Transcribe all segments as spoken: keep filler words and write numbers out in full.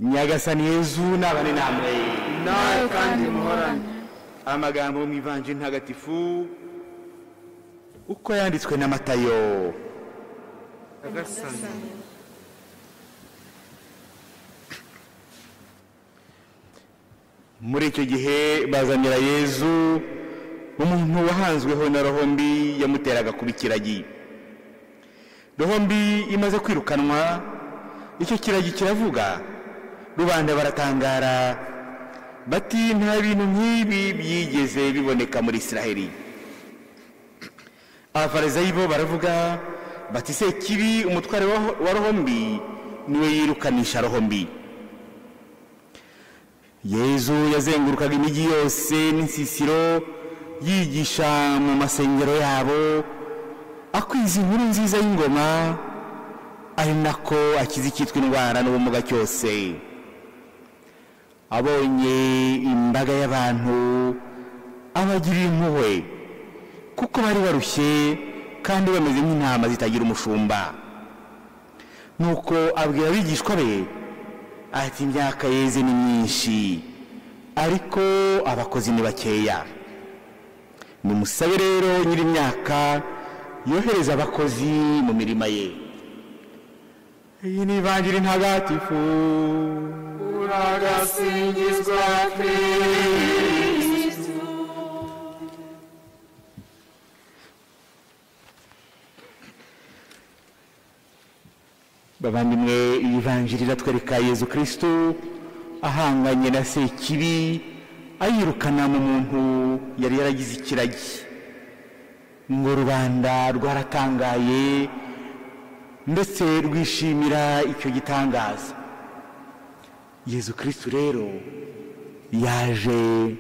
nyagasani Yezu nabane namwe nawe kandi muhorane. Amagambo mu Ivanjili ntagatifu uko yanditswe na Matayo. Muri icyo gihe bazanira Yezu umuntu wahanzweho na roho mbi yamuteraga kuba ikiragi. Roho mbi imaze kwirukanwa, icyo kiragi kiravuga, rubanda baratangara bati nta bintu nk'ibi byigeze biboneka muri Isiraheli. Abafarisayo bo baravuga bati se kibi umutware wa roho mbi niwe yirukanisha roho mbi. Yezu yazengurukaga imijyi yose n'insisiro yigisha mu masengero yabo, akwiza inkuru nziza y'ingoma, ari nako akiza icyitwa indwara n'ubumuga cyose. Abonye imbaga y'abantu abagirira impuhwe, kuko bari barushye kandi bameze nk'intama zitagira umushumba. Nuko abwira abigishwa be ati imyaka yeze ni myinshi, ariko abakozi ni bakeya. Nimusabe rero nyiri imyaka yohereza abakozi mu mirima ye. Iyi ni Ivanjili ntagatifu. Uragasingizwa Kristo. Bavandimwe, Ivanjili iratwereka Yezu Kristo ahanganye na sekibi, ayirukana mu muntu yari yaragize ikiragi. Ngo rubanda rwaratangaye ndetse rwishimira icyo gitangaza. Yezu Kristo rero yaje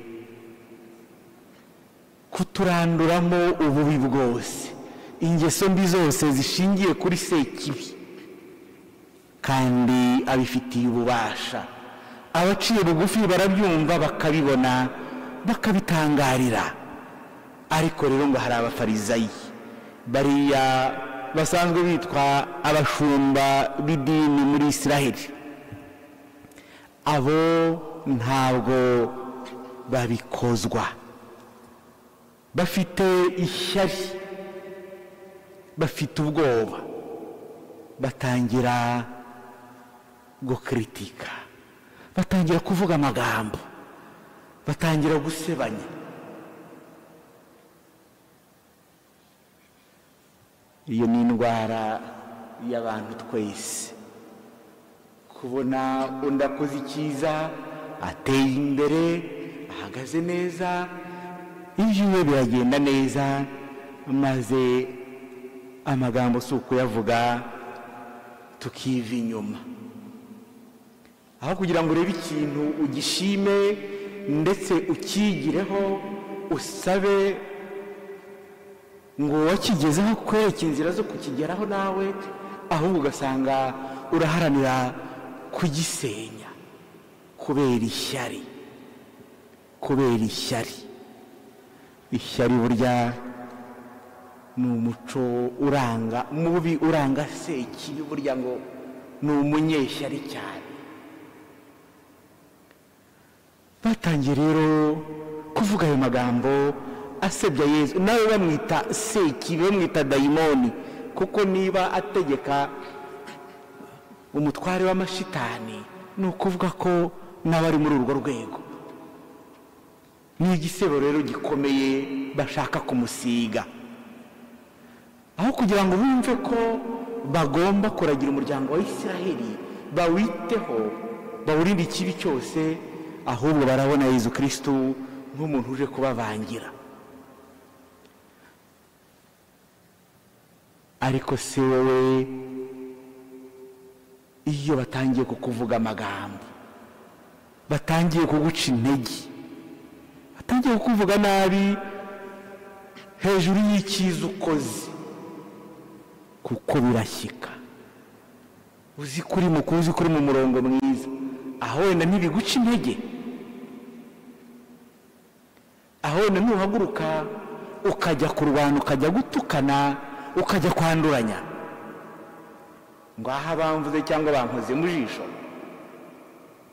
kuturanduramo ububi bwose, ingeso mbi zose zishingiye kuri sekibi, kandi abifitiye ububasha. Abaciye bugufi barabyumva bakabibona bakabitangarira. Ariko rero ngo hari abafarisayo bariya basanzwe bitwa abashumba b'idini muri Isiraheli. Abo ntabwo babikozwa, bafite ishyari, bafite ubwoba, batangira gukritika, batangira kuvuga amagambo, batangira gusebanya. Iyo ni indwara y'abantu twese, kubona undi akoze icyiza, ateye imbere, ahagaze neza, ibyiwe biragenda neza, maze amagambo si ukuyavuga tukiva inyuma. Aho kugira ngo urebe ikintu ugishime ndetse ukigireho, usabe ngo wakigezeho kwereka inzira zo kukigeraho nawe, ahubwo ugasanga uraharanira kugisenya kubera ishyari. kubera ishyari ishyari burya ni umuco uranga mubi, uranga sekibi, burya ngo ni umunyeshyari cyane. Batangiye rero kuvuga ayo magambo asebya Yezu, nawe bamwita sekibi, bamwita dayimoni, kuko niba ategeka umutware w'amashitani ni ukuvuga ko n'abari muri urwo rwego. Ni igisebo rero gikomeye bashaka kumusiga. Aho kugira ngo bumve ko bagomba kuragira umuryango wa Isiraheli, bawiteho, bawurinde ikibi cyose, ahubwo barabona Yezu Kristo nk'umuntu uje kubavangira. Ariko se wowe, iyo batangiye kukuvuga amagambo, batangiye kuguca intege, batangiye kukuvuga nabi hejuru y'icyiza ukoze, kuko birashyika, uzi kuri mukuru, uzi kuri mu murongo mwiza, aho wenda ntibiguca intege, aho wenda nuhaguruka ukajya kurwana, ukajya gutukana, ukajya kwanduranya, ngo aha bamvuze cyangwa bankoze mu jisho,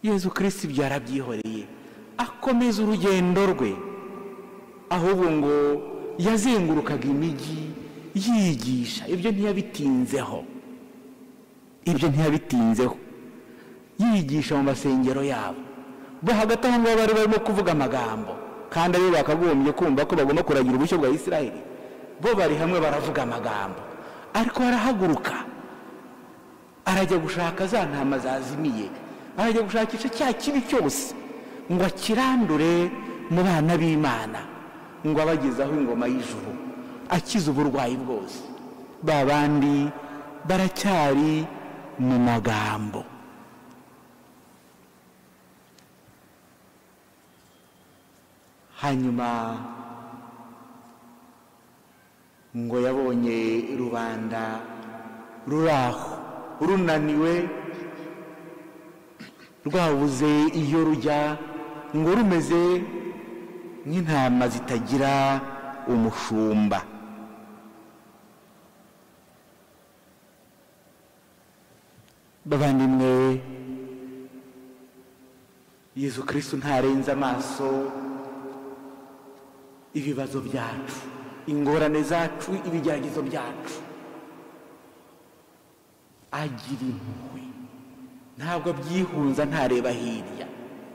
Yezu Kristo ibyo yarabyihoreye akomeza urugendo rwe, ahubwo ngo yazengurukaga imijyi yigisha. Ibyo ntiyabitinzeho, ibyo ntiyabitinzeho yigisha mu masengero yabo. Bo hagati aho ngaho bari barimo kuvuga amagambo, kandi abe bakagombye kumva ko bagomba kuragira ubushyo bwa Isiraheli. Bo bari hamwe baravuga amagambo, ariko arahaguruka arajya gushaka za ntama zazimiye, arajya gushakisha cya kibi cyose ngo akirandure mu bana b'Imana, ngo abagezaho ingoma y'ijuru, akiza uburwayi bwose. Ba bandi baracyari mu magambo. Hanyuma ngo yabonye rubanda ruraho runaniwe, rwabuze iyo rujya, ngo rumeze nk'intama zitagira umushumba. Bavandimwe, Yezu Kristo ntarenza amaso ibibazo byacu, ingorane zacu, ibigeragezo byacu. Agira impuhwe, ntabwo abyihunza, ntareba hirya.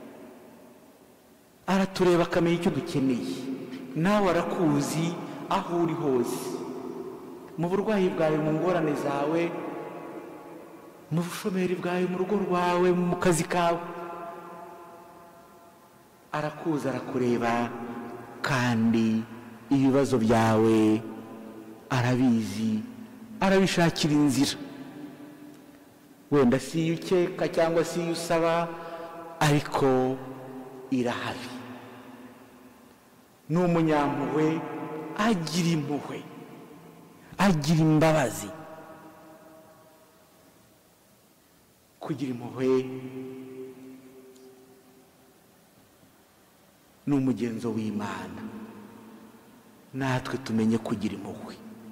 Aratureba akamenya icyo dukeneye. Nawe arakuzi aho uri hose, mu burwayi bwawe, mu ngorane zawe, mu bushomeri bwawe, mu rugo rwawe, mu kazi kawe. Arakuzi, arakureba, kandi ibibazo byawe arabizi, arabishakira inzira. Wenda si iyo ukeka cyangwa si iyo usaba, ariko irahari. Ni umunyampuhwe, agira impuhwe, agira imbabazi. Kugira impuhwe ni umugenzo w'Imana. Natwe tumenye kugira impuhwe.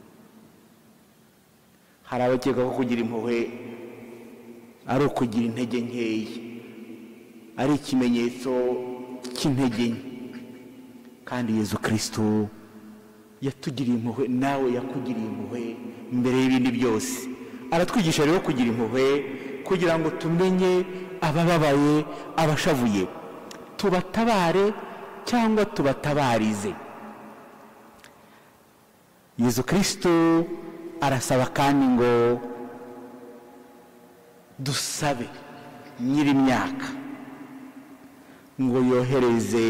Hari abakeka ko kugira impuhwe ari ukugira intege nkeya, ari ikimenyetso cy'intege nke. Kandi Yezu Kristo yatugiriye impuhwe, nawe yakugiriye impuhwe mbere y'ibindi byose. Aratwigisha rero kugira impuhwe kugira ngo tumenye abababaye, abashavuye, tubatabare cyangwa tubatabarize. Yezu Kristo arasaba kandi ngo dusabe nyiri imyaka ngo yohereze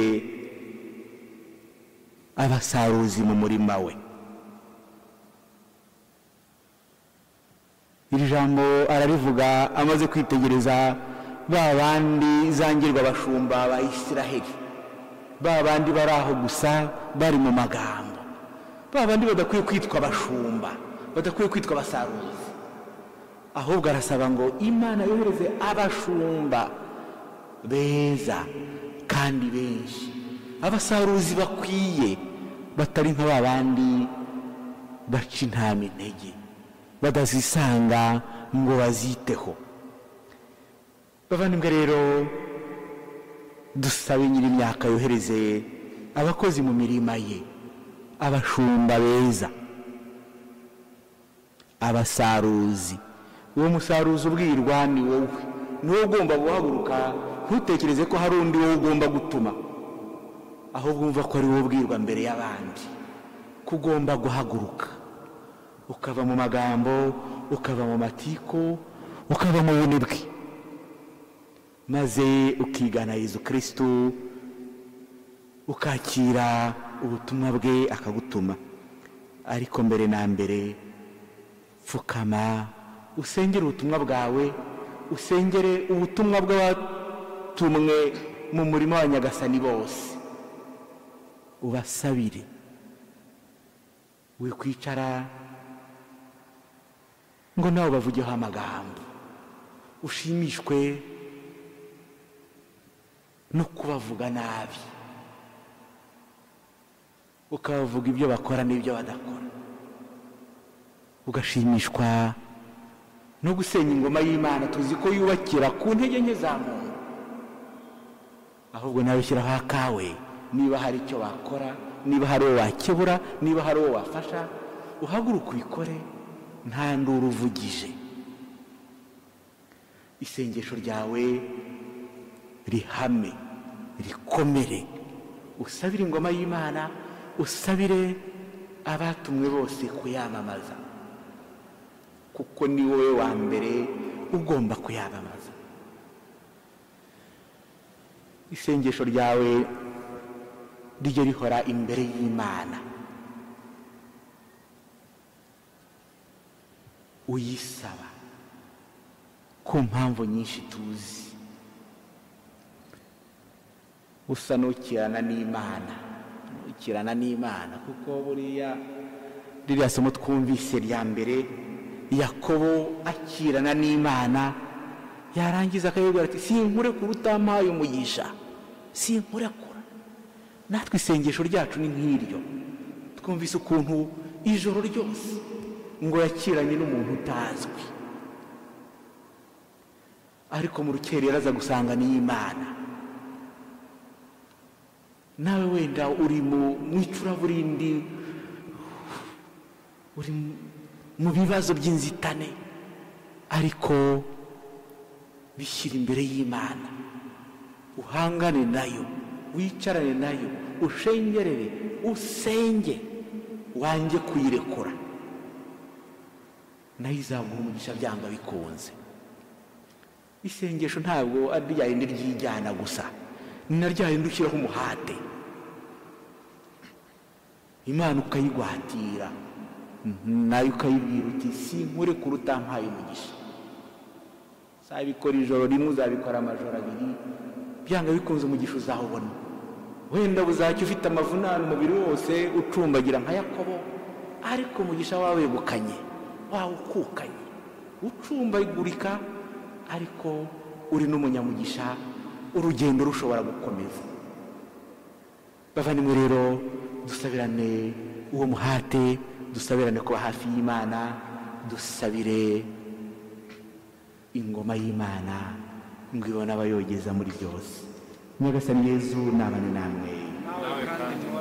abasaruzi mu murima we. Iri jambo ararivuga amaze kwitegereza ba bandi zangirwa abashumba ba Isiraheli, ba bandi bari aho gusa bari mu magambo, ba bandi badakwiye kwitwa abashumba, badakwiye kwitwa abasaruzi. Ahubwo arasaba ngo Imana yohereze abashumba beza kandi benshi, abasaruzi bakwiye, batari nka ba bandi baca intama intege, badazisanga ngo baziteho. Bavandimwe rero, dusabe nyiri imyaka yohereze abakozi mu mirima ye, abashumba beza, abasaruzi. Uwo musaruzi ubwirwa ni wowe, ni wowe ugomba guhaguruka. Ntutekereze ko hari undi wowe ugomba gutuma, ahubwo wumva ko ari wowe ubwirwa mbere y'abandi. Kugomba guhaguruka ukava mu magambo, ukava mu matiko, ukava mu bunebwe, maze ukigana Yezu Kristo, ukakira ubutumwa bwe akagutuma. Ariko mbere na mbere, pfukama usengere ubutumwa bwawe, usengere ubutumwa bw'abatumwe mu murima wa Nyagasani bose, ubasabire. Wikwicara ngo nawe bavugeho amagambo, ushimishwe no kubavuga nabi, ukabavuga ibyo bakora n'ibyo badakora, ugashimishwa no gusenya ingoma y'Imana. Tuzi ko yubakira ku ntege nke za muntu, ahubwo nawe shyiraho akawe. Niba hari icyo wakora, niba hari uwo wakebura, niba hari uwo wafasha, uhaguruka ubikore nta nduru uvugije. Isengesho ryawe rihame, rikomere, usabire ingoma y'Imana, usabire abatumwe bose kuyamamaza, kuko ni wowe wa mbere ugomba kuyamamaza. Isengesho ryawe rijye rihora imbere y'Imana, uyisaba ku mpamvu nyinshi tuzi. Usa n'ukirana n'Imana, ukirana n'Imana, kuko buriya ririya somo twumvise rya mbere, Yakobo akirana n'Imana, yarangiza akayibwira ati sinkurekura utampaye umugisha, sinkurekura. Natwe isengesho ryacu ni nk'iryo. Twumvise ukuntu ijoro ryose ngo yakiranye n'umuntu utazwi, ariko mu rukerera aza gusanga n'Imana. Nawe wenda uri mu icuraburindi, uri mu bibazo by'inzitane, ariko bishyira imbere y'Imana, uhangane nayo, wicarane nayo, ushengerere, usenge, wange kuyirekura, nayo izaguha umugisha byanga bikunze. Isengesho ntabwo ari rya rindi ryijyana gusa, ni na rya rindi ushyiraho umuhate, Imana ukayigwatira, nayo ukayibwira uti sinkurekura utampaye umugisha. Uzabikora ijoro rimwe, uzabikora amajoro abiri, byanga bikunze umugisha uzawubona. Wenda buzacyo ufite amavunane umubiri wose ucumbagira nka Yakobo, ariko umugisha wawe wegukanye, wawe ukukanye, ucumbagurika, ariko uri n'umunyamugisha, urugendo rushobora gukomeza. Bavandimwe rero, dusabirane uwo muhate, dusabirane kuba hafi y'Imana, dusabire ingoma y'Imana ngo ibone abayogeza muri byose. Nyagasani Yezu nabane namwe.